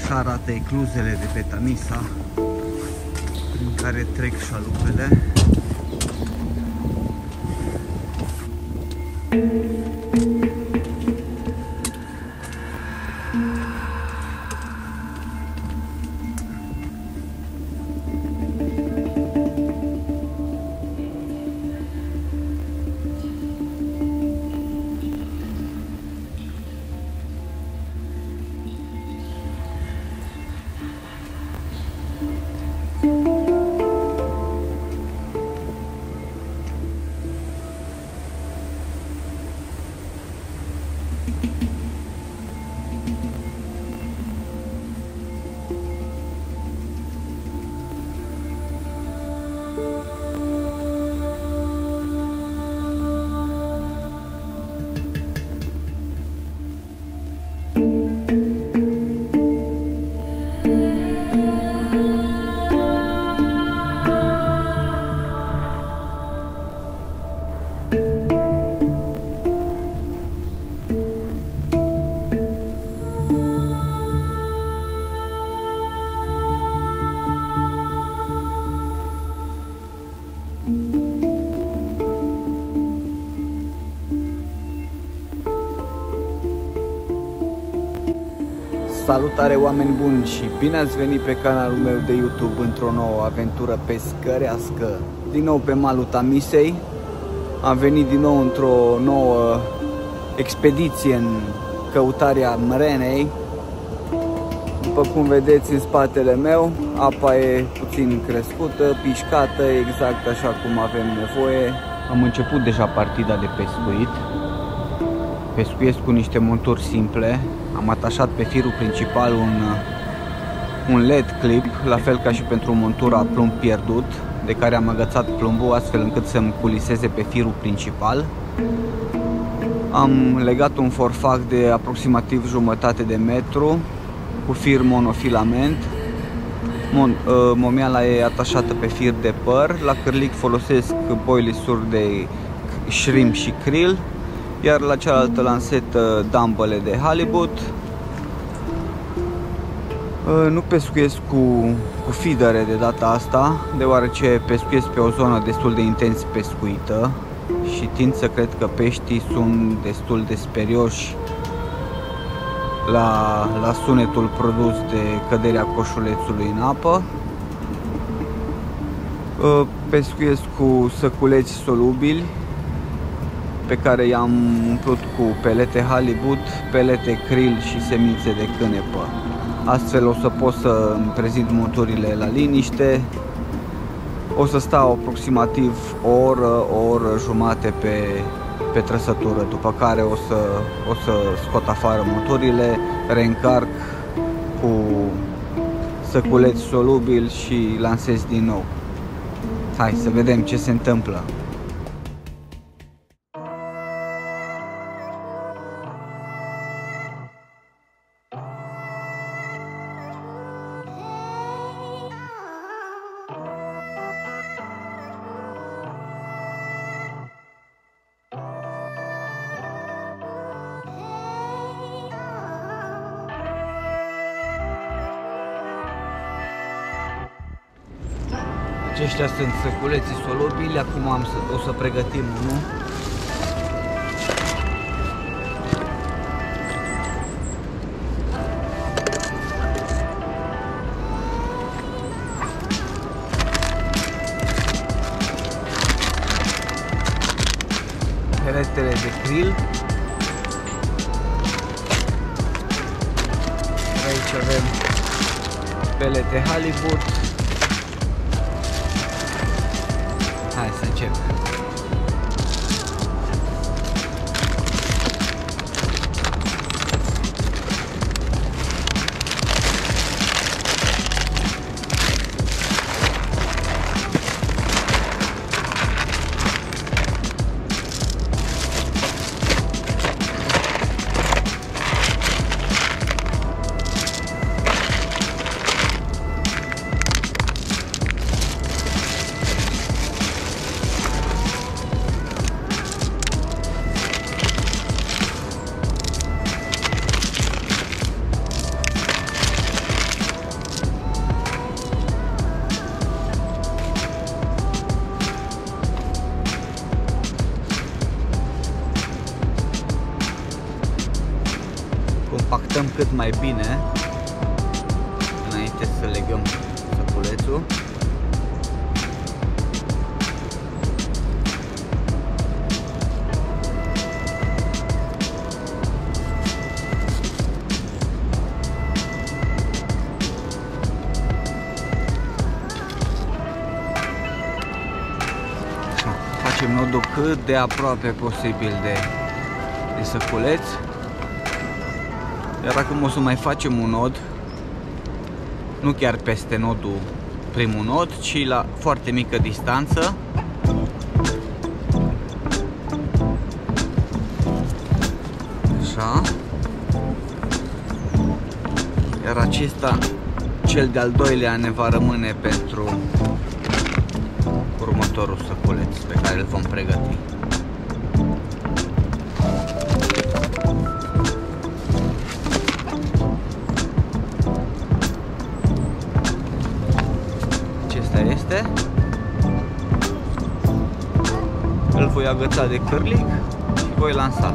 Așa arată ecluzele de pe Tamisa, prin care trec șalupele. Salutare oameni buni și bine ați venit pe canalul meu de YouTube într-o nouă aventură pescărească. Din nou pe malul Tamisei. Am venit din nou într-o nouă expediție în căutarea mărenei. După cum vedeți în spatele meu, apa e puțin crescută, pișcată, exact așa cum avem nevoie. Am început deja partida de pescuit. Pescuiesc cu niște monturi simple. Am atașat pe firul principal un LED clip, la fel ca și pentru montura plumb pierdut, de care am agățat plumbul astfel încât să-mi culiseze pe firul principal. Am legat un forfac de aproximativ jumătate de metru cu fir monofilament. Momeala e atașată pe fir de păr. La cârlic folosesc boilisuri de shrimp și krill, iar la cealaltă lansetă dambele de halibut. Nu pescuiesc cu feedere de data asta, deoarece pescuiesc pe o zonă destul de intens pescuită și tind să cred că peștii sunt destul de sperioși la sunetul produs de căderea coșulețului în apă. Pescuiesc cu săculeți solubili pe care i-am umplut cu pelete halibut, pelete krill și semințe de cânepă. Astfel o să pot să îmi prezint monturile la liniște. O să stau aproximativ o oră jumate pe trăsătură, după care o să scot afară monturile, reîncarc cu săculeți solubili și lansez din nou. Hai să vedem ce se întâmplă. Aceștia sunt săculeții solubili, acum o să pregătim unul. Peletele de krill. Aici avem pelete halibut. Hai să începem. mai bine înainte să legăm săculețul. Facem nodul cât de aproape posibil de săculeț. Iar acum o să mai facem un nod, nu chiar peste nodul, primul nod, ci la foarte mică distanță. Așa. Iar acesta, cel de-al doilea, ne va rămâne pentru următorul săculeț pe care îl vom pregăti. Acesta este. Îl voi agăța de cârlig și voi lansa.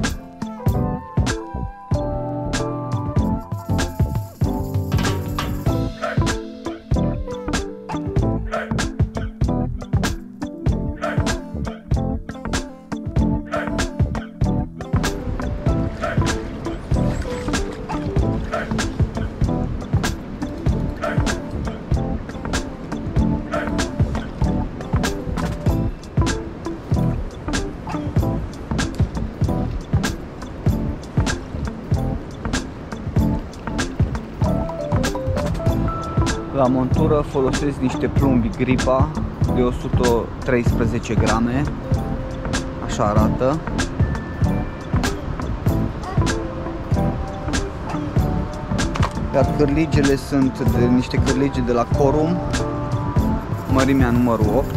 La montură folosesc niște plumbi Gripa de 113 grame, așa arată. Iar cârligele sunt niște cârlige de la Corum, mărimea numărul 8.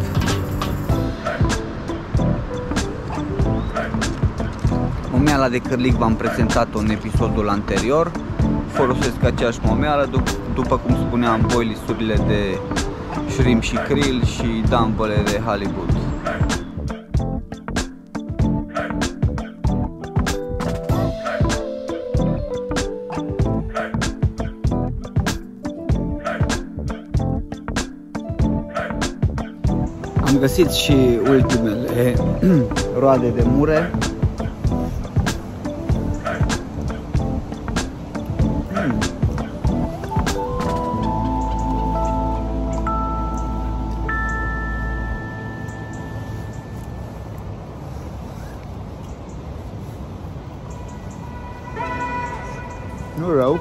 Momeala de cârlig v-am prezentat-o în episodul anterior. Folosesc aceeași momeală, după cum spuneam, boilisurile de shrimp și krill și dambele de halibut. Am găsit și ultimele roade de mure. Nu rău.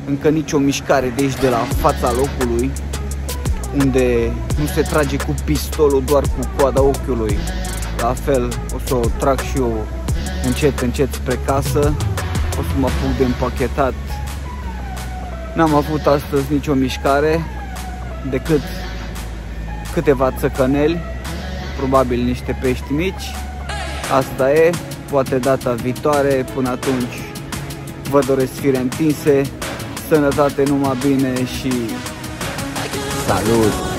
încă nicio mișcare de aici, de la fața locului, unde nu se trage cu pistolul, doar cu coada ochiului. La fel o să o trag și eu încet, încet spre casă. O să mă apuc de împachetat. N-am avut astăzi nicio mișcare, decât câteva țăcăneli, probabil niște pești mici. Asta e, poate data viitoare. Până atunci vă doresc fire întinse, sănătate, numai bine și salut!